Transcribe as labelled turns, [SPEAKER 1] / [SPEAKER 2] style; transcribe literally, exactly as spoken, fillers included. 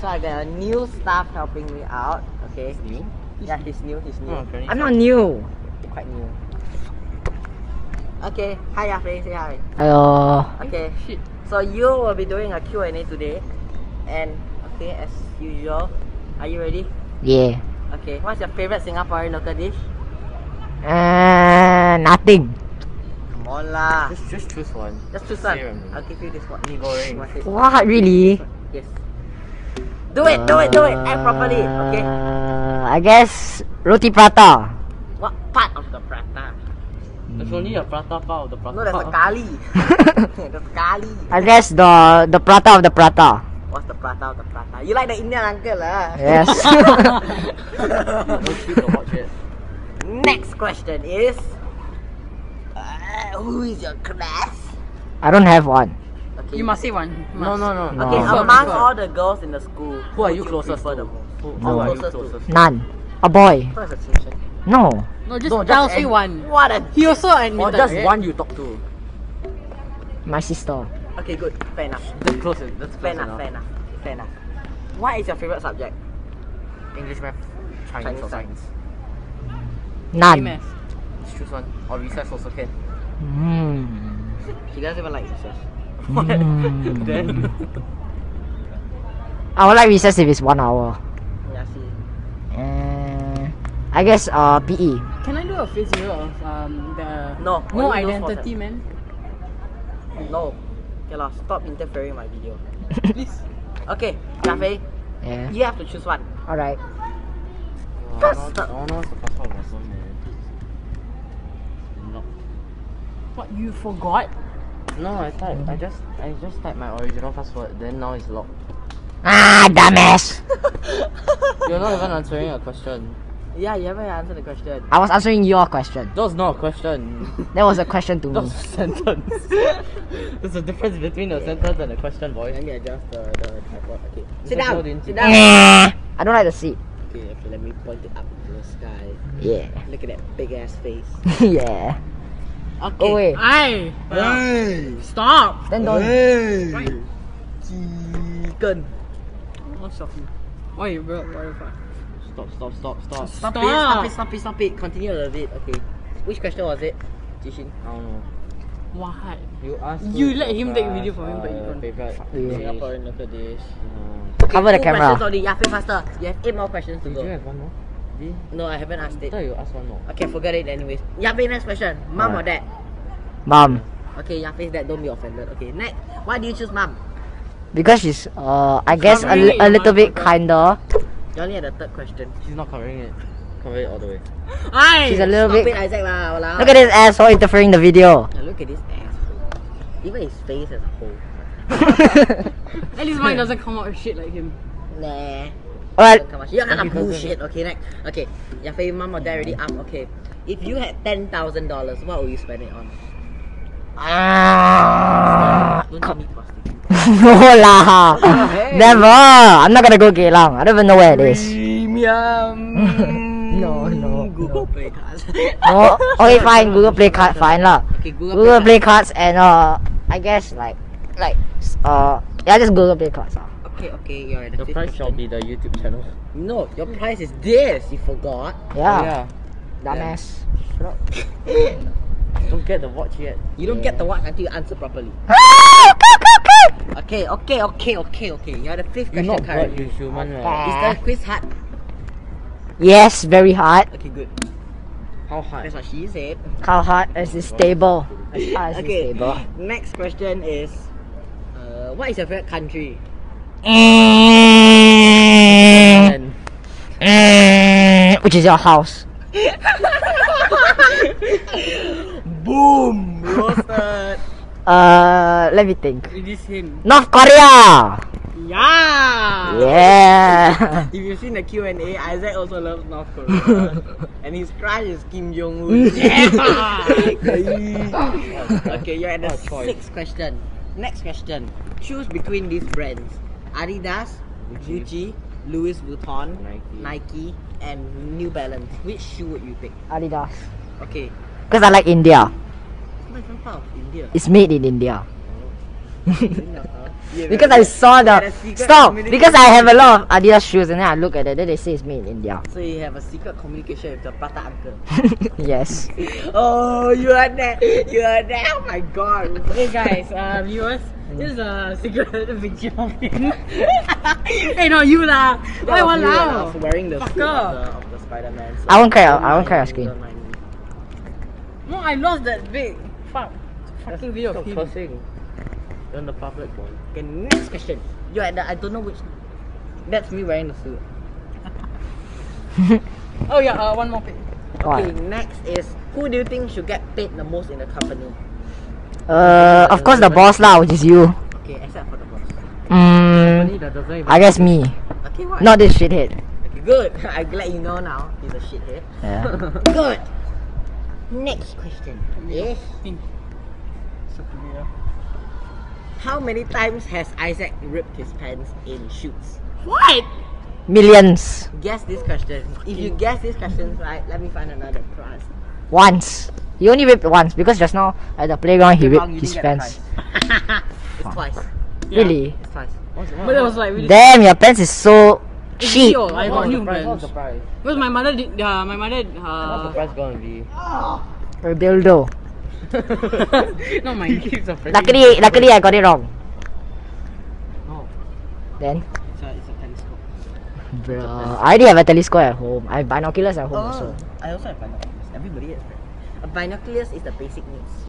[SPEAKER 1] I got a new staff helping me out. Okay.
[SPEAKER 2] He's new?
[SPEAKER 1] Yeah, he's new. He's new.
[SPEAKER 2] Oh,
[SPEAKER 3] I'm not new.
[SPEAKER 1] Quite new. Okay. Hi, Yafe. Say hi.
[SPEAKER 3] Hello.
[SPEAKER 1] Okay. So you will be doing a Q and A today, and okay, as usual, are you ready?
[SPEAKER 3] Yeah.
[SPEAKER 1] Okay. What's your favorite Singaporean local dish?
[SPEAKER 3] Uh, nothing.
[SPEAKER 1] Come on lah.
[SPEAKER 2] Just, just choose one.
[SPEAKER 1] Just choose one.
[SPEAKER 2] Say one.
[SPEAKER 1] I'll give you this one.
[SPEAKER 2] Mee goreng.
[SPEAKER 1] What's it?
[SPEAKER 3] What? Really?
[SPEAKER 1] Yes. Do it. Do it. Do it. Act properly. Okay.
[SPEAKER 3] Uh, I guess roti prata.
[SPEAKER 1] What part of the prata?
[SPEAKER 2] There's only a prata part of the prata.
[SPEAKER 1] No, there's a kali. There's kali.
[SPEAKER 3] I guess the the prata of the prata.
[SPEAKER 1] What's the prata of the prata? You like the Indian uncle lah.
[SPEAKER 3] Yes.
[SPEAKER 2] Don't keep the watch it.
[SPEAKER 1] Next question is, uh, who is your class?
[SPEAKER 3] I don't have one.
[SPEAKER 1] Okay.
[SPEAKER 4] You must say one.
[SPEAKER 2] No, no, no.
[SPEAKER 3] No.
[SPEAKER 1] Okay,
[SPEAKER 3] No.
[SPEAKER 1] among all the girls in the school,
[SPEAKER 2] Who are
[SPEAKER 1] would
[SPEAKER 2] you closest
[SPEAKER 1] prefer
[SPEAKER 2] to?
[SPEAKER 1] the most?
[SPEAKER 2] Who,
[SPEAKER 1] Who
[SPEAKER 2] who
[SPEAKER 1] are
[SPEAKER 2] are
[SPEAKER 1] you
[SPEAKER 2] you
[SPEAKER 1] closest
[SPEAKER 2] closest to?
[SPEAKER 3] None. A boy.
[SPEAKER 1] What is the solution?
[SPEAKER 3] No.
[SPEAKER 4] No, just
[SPEAKER 2] No,
[SPEAKER 4] I'll
[SPEAKER 2] just
[SPEAKER 4] say
[SPEAKER 2] any-
[SPEAKER 4] one.
[SPEAKER 1] What a...
[SPEAKER 4] He also admitted.
[SPEAKER 2] Or just
[SPEAKER 4] right?
[SPEAKER 2] one you talk to.
[SPEAKER 3] My sister.
[SPEAKER 1] Okay, good. Fair enough.
[SPEAKER 2] That's close. That's
[SPEAKER 1] Fair
[SPEAKER 2] close
[SPEAKER 1] enough. Fair
[SPEAKER 2] enough.
[SPEAKER 1] enough. Fair enough. What is your favorite subject?
[SPEAKER 2] English, math, Chinese,
[SPEAKER 1] Chinese
[SPEAKER 2] or science.
[SPEAKER 3] None.
[SPEAKER 4] Math.
[SPEAKER 2] Just choose one. Or recess also can.
[SPEAKER 3] Hmm.
[SPEAKER 1] She doesn't even like recess.
[SPEAKER 3] Hmm.
[SPEAKER 2] Then
[SPEAKER 3] I would like recess if it's one hour.
[SPEAKER 1] Yeah, see.
[SPEAKER 3] Uh, I guess uh P E.
[SPEAKER 4] Can I do a face zero of um the
[SPEAKER 1] No,
[SPEAKER 4] no
[SPEAKER 1] only those
[SPEAKER 4] identity, man?
[SPEAKER 1] No. Okay lah, stop interfering my video.
[SPEAKER 4] Please.
[SPEAKER 1] Okay, Yafe,
[SPEAKER 3] Yeah.
[SPEAKER 1] you have to choose one.
[SPEAKER 3] Alright.
[SPEAKER 2] I don't know- I don't know what's the password of my phone, man. No.
[SPEAKER 4] What, you forgot?
[SPEAKER 2] No, I typed. I just, I just typed my original password. Then now it's locked.
[SPEAKER 3] Ah, dumbass.
[SPEAKER 2] You're not even answering a question.
[SPEAKER 1] Yeah, you haven't answered the question.
[SPEAKER 3] I was answering your question.
[SPEAKER 2] That was not a question.
[SPEAKER 3] That was a question to
[SPEAKER 2] That
[SPEAKER 3] me.
[SPEAKER 2] was a sentence. There's a difference between a sentence and a question, boy.
[SPEAKER 1] Let me adjust the, the tripod. Okay.
[SPEAKER 2] This
[SPEAKER 1] Sit
[SPEAKER 2] is
[SPEAKER 1] down.
[SPEAKER 2] not in-
[SPEAKER 1] Sit down.
[SPEAKER 3] Eh, I don't like the seat.
[SPEAKER 1] Okay, okay, let me point it up to the sky.
[SPEAKER 3] Yeah.
[SPEAKER 1] Look at that big ass face.
[SPEAKER 3] Yeah.
[SPEAKER 1] Okay.
[SPEAKER 3] Oh wait.
[SPEAKER 4] Aye.
[SPEAKER 1] Hey!
[SPEAKER 4] Stop.
[SPEAKER 3] Then don't.
[SPEAKER 1] Hey!
[SPEAKER 4] Right.
[SPEAKER 1] Chicken.
[SPEAKER 4] Oh, stop you. Why you bro? What the fuck?
[SPEAKER 2] Stop, stop, stop, stop.
[SPEAKER 1] Stop,
[SPEAKER 4] Stop.
[SPEAKER 1] it, stop it, stop it, stop it. Continue a little bit. Okay. Which question was it? Jishin.
[SPEAKER 2] I don't know.
[SPEAKER 4] What?
[SPEAKER 2] You asked.
[SPEAKER 4] You
[SPEAKER 2] who's
[SPEAKER 4] let
[SPEAKER 2] your
[SPEAKER 4] him take
[SPEAKER 2] crush,
[SPEAKER 4] video for him, but you
[SPEAKER 2] uh,
[SPEAKER 4] don't.
[SPEAKER 2] Favorite
[SPEAKER 3] Yeah.
[SPEAKER 1] Singaporean local dish.
[SPEAKER 2] Uh,
[SPEAKER 3] Cover the
[SPEAKER 1] Two
[SPEAKER 3] camera.
[SPEAKER 1] questions only. Yafe faster. You have eight more questions to
[SPEAKER 2] did you
[SPEAKER 1] go.
[SPEAKER 2] have one more? Did
[SPEAKER 1] No, I haven't asked
[SPEAKER 2] I
[SPEAKER 1] it.
[SPEAKER 2] thought you asked one more.
[SPEAKER 1] Okay, forget it anyways. Yafe, next question. Mom or dad?
[SPEAKER 3] Mom.
[SPEAKER 1] Okay, Yafe's dad, don't be offended. Okay, next. Why do you choose mom?
[SPEAKER 3] Because she's uh I guess a,
[SPEAKER 4] Covering
[SPEAKER 3] li-
[SPEAKER 4] it,
[SPEAKER 3] a little bit
[SPEAKER 4] motherfucker.
[SPEAKER 3] kinder.
[SPEAKER 1] You only had the third question.
[SPEAKER 2] She's not covering it. Cover it all the way.
[SPEAKER 4] Aye.
[SPEAKER 3] She's a little
[SPEAKER 1] Stop
[SPEAKER 3] bit.
[SPEAKER 1] it, Isaac lah. walao.
[SPEAKER 3] Look at this asshole interfering the video.
[SPEAKER 1] Now look at this asshole. Even his face as a whole.
[SPEAKER 4] At least mine doesn't come out with shit like him.
[SPEAKER 1] Nah.
[SPEAKER 3] Well,
[SPEAKER 1] Don't come on. You're gonna
[SPEAKER 2] Because of
[SPEAKER 1] bullshit. Okay, next. Okay, Yafe, mom or dad already up. Okay. If you had ten thousand dollars, what would you spend it on?
[SPEAKER 3] ah,
[SPEAKER 1] Don't tell me prostitute.
[SPEAKER 3] no lah. Never. I'm not gonna go Geylang. I don't even know where it is.
[SPEAKER 1] Premium.
[SPEAKER 3] No, no,
[SPEAKER 1] Google
[SPEAKER 3] no.
[SPEAKER 1] Play cards.
[SPEAKER 3] No. Okay, fine. Google Play card, fine lah.
[SPEAKER 1] Okay, Google,
[SPEAKER 3] Google
[SPEAKER 1] Play
[SPEAKER 3] Play cards and uh, I guess like, like uh, yeah, just Google Play cards. ah.
[SPEAKER 1] cards. Okay, okay, you're at the
[SPEAKER 2] The
[SPEAKER 1] fifth
[SPEAKER 2] price shall
[SPEAKER 1] question.
[SPEAKER 2] be the YouTube channel.
[SPEAKER 1] No, your price is this. You forgot.
[SPEAKER 3] Yeah.
[SPEAKER 2] Oh,
[SPEAKER 3] Dumbass.
[SPEAKER 2] Don't get the watch yet.
[SPEAKER 1] You don't get the watch until you answer properly. Okay, okay, okay, okay, okay. You're the fifth
[SPEAKER 2] You're
[SPEAKER 1] question
[SPEAKER 2] not
[SPEAKER 1] card.
[SPEAKER 2] God, you human.
[SPEAKER 3] Okay.
[SPEAKER 2] Right?
[SPEAKER 1] Is the quiz hard?
[SPEAKER 3] Yes, very hard.
[SPEAKER 1] Okay, good.
[SPEAKER 2] How hard?
[SPEAKER 1] That's what she said.
[SPEAKER 3] How hard is this table? As hard as this
[SPEAKER 1] Okay,
[SPEAKER 3] table.
[SPEAKER 1] next question is, uh, what is your favorite country?
[SPEAKER 2] And
[SPEAKER 3] Which is your house?
[SPEAKER 1] Boom! Roasted!
[SPEAKER 3] Uh, let me think.
[SPEAKER 4] It is him.
[SPEAKER 3] North Korea.
[SPEAKER 4] Yeah.
[SPEAKER 3] Yeah.
[SPEAKER 1] If you've seen the Q and A, Isaac also loves North Korea. And his crush is Kim Jong-un. Okay, you're at the
[SPEAKER 2] What a choice.
[SPEAKER 1] sixth question. Next question. Choose between these brands. Adidas, Gucci, Louis Vuitton,
[SPEAKER 2] Nike.
[SPEAKER 1] Nike, and New Balance. Which shoe would you pick?
[SPEAKER 3] Adidas.
[SPEAKER 1] Okay.
[SPEAKER 3] Because I like India.
[SPEAKER 1] It's not even part of India.
[SPEAKER 3] It's made in India.
[SPEAKER 1] You have
[SPEAKER 3] Because
[SPEAKER 1] a-
[SPEAKER 3] I saw
[SPEAKER 1] you had
[SPEAKER 3] the
[SPEAKER 1] a secret
[SPEAKER 3] stop.
[SPEAKER 1] communication.
[SPEAKER 3] Because I have a lot of Adidas shoes, and then I look at it, then they say it's made in India.
[SPEAKER 1] So you have a secret communication with the Prata uncle.
[SPEAKER 3] Yes.
[SPEAKER 1] Oh, you are there. You are there. Oh my god.
[SPEAKER 4] Hey guys, uh, viewers, this is a secret picture of him. Hey, no, you lah. Why one
[SPEAKER 1] I
[SPEAKER 4] now?
[SPEAKER 1] was wearing the suit
[SPEAKER 4] Fucker.
[SPEAKER 1] of the, of the Spider-Man. So
[SPEAKER 3] I won't clear-
[SPEAKER 1] don't
[SPEAKER 3] I won't clear
[SPEAKER 1] mind
[SPEAKER 3] your screen.
[SPEAKER 1] me, don't mind me.
[SPEAKER 4] No, I lost that big fuck fucking video of
[SPEAKER 2] Stop
[SPEAKER 4] him.
[SPEAKER 2] cursing. You're in the public one.
[SPEAKER 1] Okay, next question. You at the, I don't know which. That's me wearing the suit.
[SPEAKER 4] Oh yeah, uh, one more page.
[SPEAKER 3] What?
[SPEAKER 1] Okay, next is who do you think should get paid the most in the company?
[SPEAKER 3] Uh, of course the boss lah, which is you.
[SPEAKER 1] Okay, except for the boss.
[SPEAKER 3] Mm,
[SPEAKER 2] That doesn't even
[SPEAKER 3] I guess me.
[SPEAKER 1] Okay, what?
[SPEAKER 3] Not this shithead.
[SPEAKER 1] Okay, good. I'm glad you know now. He's a shithead.
[SPEAKER 3] Yeah.
[SPEAKER 1] Good. Next question is
[SPEAKER 4] So familiar.
[SPEAKER 1] how many times has Isaac ripped his pants in shoots?
[SPEAKER 4] What?
[SPEAKER 3] Millions.
[SPEAKER 1] Guess this question. If you guess this question right, let me find another prize.
[SPEAKER 3] Once. He only ripped once because just now at the playground he
[SPEAKER 1] Okay,
[SPEAKER 3] ripped
[SPEAKER 1] wrong, you
[SPEAKER 3] his
[SPEAKER 1] didn't get the
[SPEAKER 3] pants.
[SPEAKER 1] prize. It's twice.
[SPEAKER 3] Really?
[SPEAKER 1] It's twice.
[SPEAKER 2] What's, what,
[SPEAKER 4] But it was like really.
[SPEAKER 3] Damn, your pants is so
[SPEAKER 4] It's
[SPEAKER 3] cheap.
[SPEAKER 4] Dio, I got
[SPEAKER 2] what's
[SPEAKER 4] new
[SPEAKER 2] the price? What's
[SPEAKER 4] friends.
[SPEAKER 2] the price?
[SPEAKER 4] Because my mother did. Uh, my mother.
[SPEAKER 2] What's the
[SPEAKER 4] Uh,
[SPEAKER 2] price gonna be?
[SPEAKER 3] A dildo.
[SPEAKER 4] not mine.
[SPEAKER 2] Keeps a freaking-
[SPEAKER 3] Luckily, luckily I got it wrong.
[SPEAKER 2] Oh.
[SPEAKER 3] Then,
[SPEAKER 1] It's a, it's a telescope.
[SPEAKER 3] bro, I already have a telescope at home. I have binoculars at home also.
[SPEAKER 1] I also have binoculars. Everybody has. A binoculars is the basic needs.